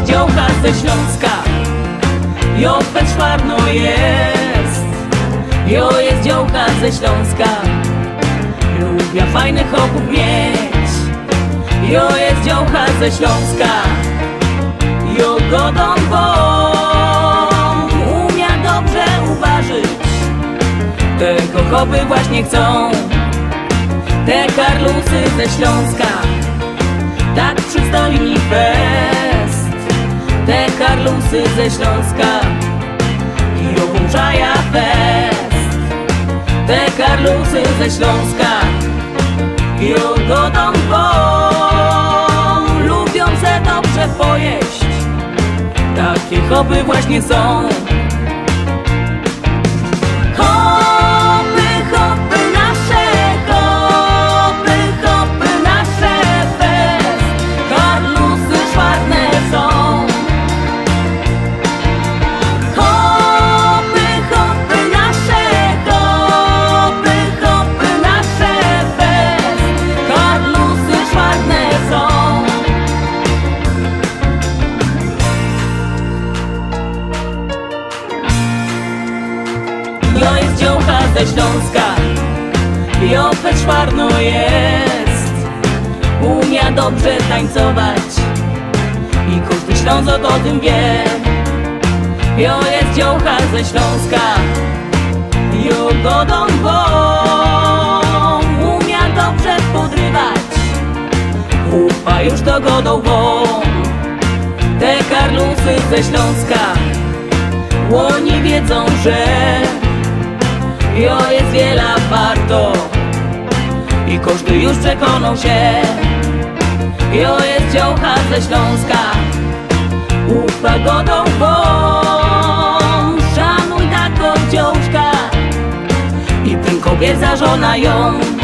jest dziołcha ze Śląska, jo Petszwarno jest. Jo jest dziołcha ze Śląska, lubię fajnych chłopów mieć. Jo jest dziołcha ze Śląska, jo godą umia dobrze uważać. Tego chłopy właśnie chcą, te karlusy ze Śląska, tak przystojni fest. Te karlusy ze Śląska, jo włączaja fest. Te karlusy ze Śląska, jo godą lubią se dobrze pojeść. Takie chopy właśnie są. Jo jest dziołcha ze Śląska, jo Petszwarno jest. Umia dobrze tańcować i każdy Ślązok o tym wie. Jo jest dziołcha ze Śląska, jo godą umia dobrze podrywać. Ufa już to godą te karlusy ze Śląska, oni wiedzą, że jo jest wiela warto i każdy już przekonał się. Jo jest dziołcha ze Śląska, ufa godą szanuj taką dziołczka i tym kobiet za żona ją.